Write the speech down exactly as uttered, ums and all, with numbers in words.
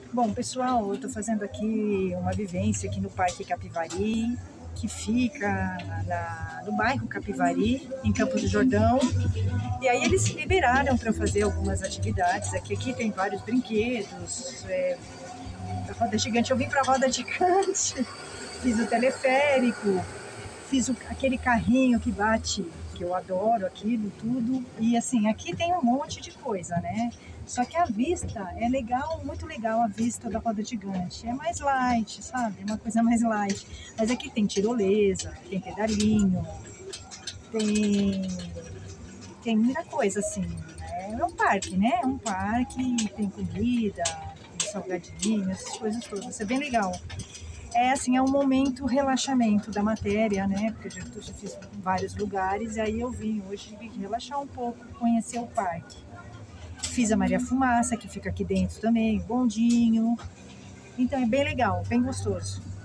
Bom, pessoal, eu estou fazendo aqui uma vivência aqui no Parque Capivari, que fica na, no bairro Capivari, em Campos do Jordão. E aí eles se liberaram para fazer algumas atividades. Aqui, aqui tem vários brinquedos, é, a roda gigante. Eu vim para a roda gigante, fiz o teleférico, fiz o, aquele carrinho que bate, que eu adoro aquilo tudo. E assim, aqui tem um monte de coisa, né? Só que a vista é legal, muito legal a vista da roda gigante. É mais light, sabe? É uma coisa mais light. Mas aqui tem tirolesa, tem pedalinho, tem, tem muita coisa assim. Né? É um parque, né? É um parque, tem comida, tem salgadinho, essas coisas todas. É bem legal. É assim, é um momento relaxamento da matéria, né? Porque eu já, já fiz em vários lugares e aí eu vim hoje relaxar um pouco, conhecer o parque. Fiz a Maria Fumaça, que fica aqui dentro também, bondinho. Então é bem legal, bem gostoso.